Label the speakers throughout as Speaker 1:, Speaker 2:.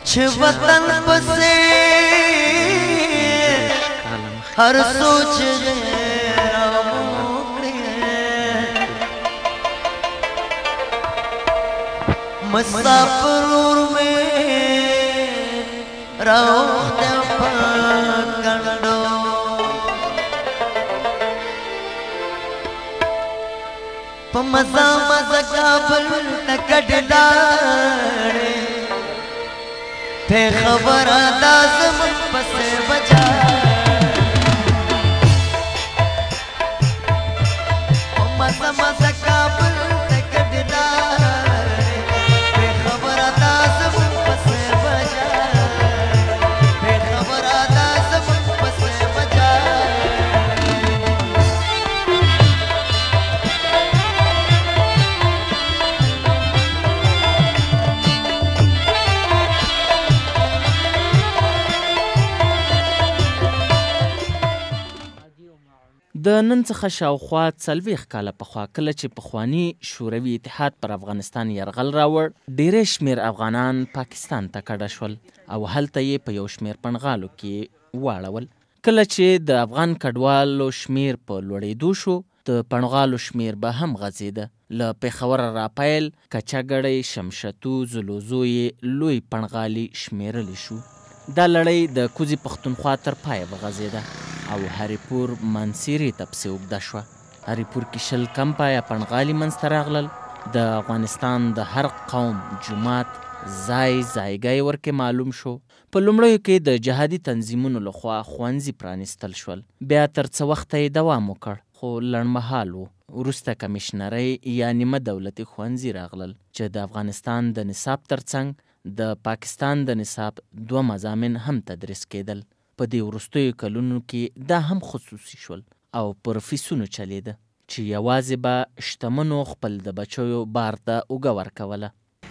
Speaker 1: چې وطن پسې هر سوچ مسافر میں روخت پکڑو پمزا مزا کابل نکڑ لاڑے پھے خبر آدازم پسے بجا پمزا مزا کابل نکڑ لاڑے پھے خبر آدازم پسے بجا پھے خبر آدازم پسے بجا
Speaker 2: د نن څخه شاوخوا 40 کاله پخوا کله چې پخواني شوروي اتحاد پر افغانستان یرغل راوړ ډیری شمیر افغانان پاکستان ته کډه شول او هلته یې په یو شمیر پنغالو کې واړول. کله چې د افغان کډوالو شمیر په لوړېدو شو د پنغالو شمیر به هم غځېده. له پېښوره راپیل کچهګړی شمشتو زلوزو یې لوی پنغالي شمیرلی شو. دا لړۍ د کوزي پښتونخوا تر پایه وغځېده او هریپور منصیري ته پسې اوږده شوه. هریپور کې 20 کم پایه پنغالي منځته راغلل. د افغانستان د هر قوم جومات ځایګی ورکې معلوم شو. په لومړیو کې د جهادي تنظیمونو لخوا ښوونځي پرانیستل شول. بیا تر څه وخته یې دوام وکړ خو لنډمهال و. وروسته کمیشنرۍ یا نیمه دولتي ښوونځي راغلل چې د افغانستان د نصاب ترڅنګ د پاکستان د نصاب 2 مضامین هم تدریس کېدل. په دې وروستیو کلونو کې دا هم خصوصي شول او پر فیسونو چلیده چې یوازې به شتمنو خپل د بچیو بار ته اوږه ورکوله.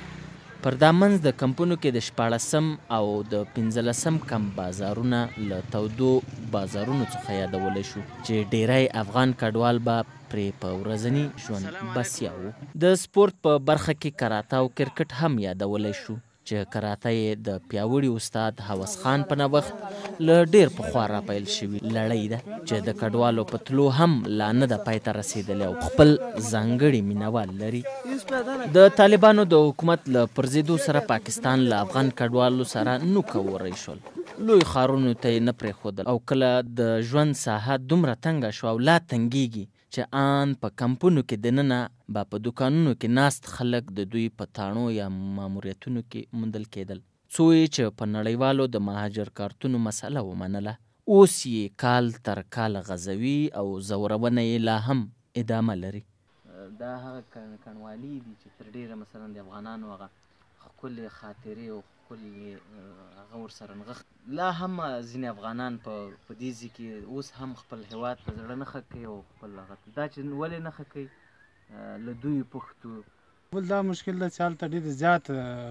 Speaker 2: پر دا منځ د کمپونو کې د 14 او د 15 کم بازارونه له تودو بازارونو څخه یادولی شو چې ډیری افغان کډوال به پرې په ورځني ژوند بسیا وو. د سپورت په برخه کې کراته او کرکټ هم یادولی شو چې کراته یې د پیاوړي استاد هوس خان په نوښت له ډېر پخوا راپیل شوي لړۍ ده چې د کډوالو په تلو هم لا نه ده پای ته رسېدلې او خپل ځانګړي مینوال لري. د طالبانو د حکومت له پرځېدو سره پاکستان له افغان کډوالو سره نوکه وری شول. لوی ښارونو ته یې نه پرېښودل او کله د ژوند ساحه دومره تنګه شوه او لا تنګېږي چې آن په کمپونو کې دننه به په دوکانونو کې ناست خلک د دوی په تاڼو یا ماموریتونو کې موندل کېدل. څو یې چې په نړیوالو د مهاجر کارتونو مسله ومنله. اوس یې کال تر کاله غځوي او زورونه یې لا هم ادامه لري. دا هغه کنوالي دي چې تر ډېره مثلا د افغانانو هغه ښکلې خاطرې او ښکلې هغه ورسره نغښت لا هم ځینې افغانان په دې ځای کې اوس هم خپل هېواد په زړه نه ښه کوي او خپل هغه دا چې ولې نه ښه کوي له دوی پوښتو.
Speaker 3: بل دا مشکل ده چې هلته ډېر زیات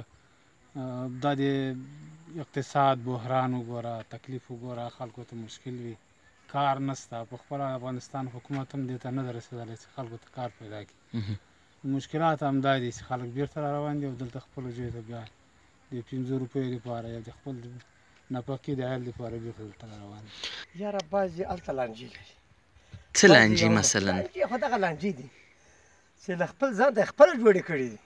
Speaker 3: دا د اقتصاد بحران وګوره تکلیف وګوره خلکو ته مشکل وي کار نشته. په خپله افغانستان حکومت هم دې ته نه ده رسېدلی چې خلکو ته کار پیدا کړي. مشکلات هم دا دي چې خلک بیرته را روان دي او دلته خپلو ژویو ته بیا د 5 روپیو لپاره یا د خپل نفقې د عیال لپاره بیرته دلته را روان دي.
Speaker 4: یاره بعضې هلته لانجې لري.
Speaker 2: څه لانجې مثلا؟
Speaker 4: لانجې خو دغه لانجې دي چې له خپل ځان ته خپله جوړې کړي دي.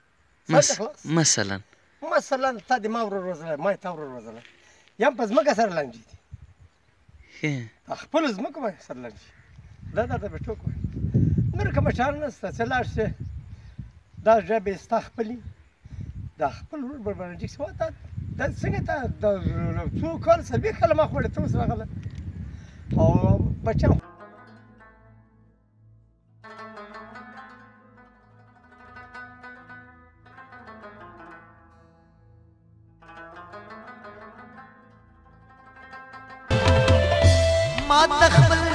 Speaker 4: مثلا تا د ما ورور وژلی ما یې تا ورور وژلی یا هم په ځمکه سره لانجې دي. خپلو ځمکو باندې سره لانجې دا درته به ټوک وایم. نور کومه چاره نشته چې لاړ شې دا ژبې ستا خپلې دا خپل ورور به لانجې شي دا څنګه تا د څو کال 40 کاله ما خوړې ته اوس راغله او بچیان
Speaker 1: ما تخبل